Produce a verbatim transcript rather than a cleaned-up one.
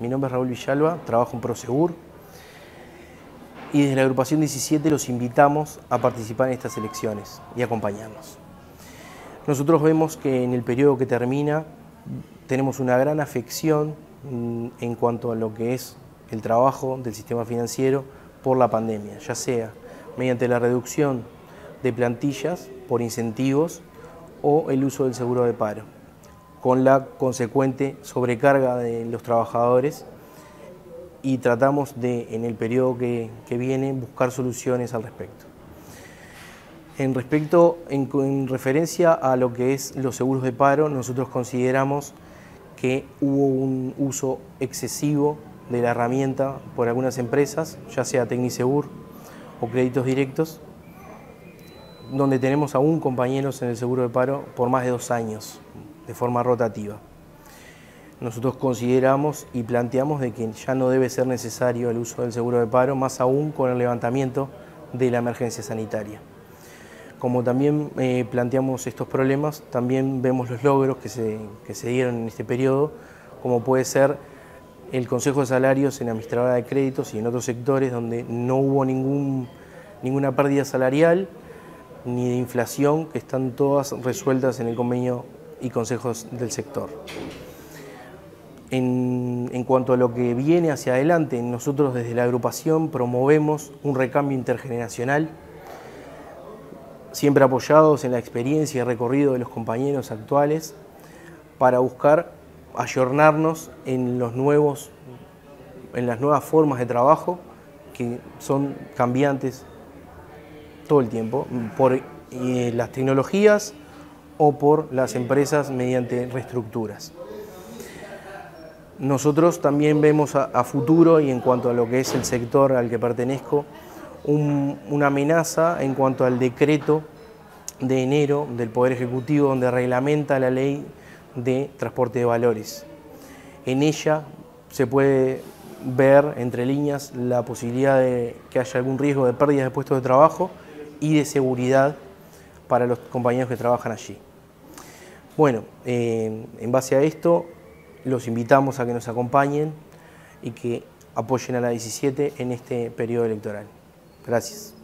Mi nombre es Raúl Villalba, trabajo en Prosegur y desde la agrupación diecisiete los invitamos a participar en estas elecciones y acompañarnos. Nosotros vemos que en el periodo que termina tenemos una gran afección en cuanto a lo que es el trabajo del sistema financiero por la pandemia, ya sea mediante la reducción de plantillas por incentivos o el uso del seguro de paro, con la consecuente sobrecarga de los trabajadores, y tratamos de, en el periodo que, que viene, buscar soluciones al respecto. En, respecto, en, en referencia a lo que es los seguros de paro, nosotros consideramos que hubo un uso excesivo de la herramienta por algunas empresas, ya sea Tecnisegur o créditos directos, donde tenemos aún compañeros en el seguro de paro por más de dos años, de forma rotativa. Nosotros consideramos y planteamos de que ya no debe ser necesario el uso del seguro de paro, más aún con el levantamiento de la emergencia sanitaria. Como también eh, planteamos estos problemas, también vemos los logros que se, que se dieron en este periodo, como puede ser el Consejo de Salarios en Administradora de Créditos y en otros sectores donde no hubo ningún, ninguna pérdida salarial ni de inflación, que están todas resueltas en el convenio y consejos del sector. En, en cuanto a lo que viene hacia adelante, nosotros desde la agrupación promovemos un recambio intergeneracional, siempre apoyados en la experiencia y recorrido de los compañeros actuales, para buscar ayornarnos en, los nuevos, en las nuevas formas de trabajo que son cambiantes todo el tiempo, por eh, las tecnologías o por las empresas mediante reestructuras. Nosotros también vemos a, a futuro, y en cuanto a lo que es el sector al que pertenezco, un, una amenaza en cuanto al decreto de enero del Poder Ejecutivo, donde reglamenta la ley de transporte de valores. En ella se puede ver entre líneas la posibilidad de que haya algún riesgo de pérdidas de puestos de trabajo y de seguridad para los compañeros que trabajan allí. Bueno, eh, en base a esto, los invitamos a que nos acompañen y que apoyen a la diecisiete en este periodo electoral. Gracias.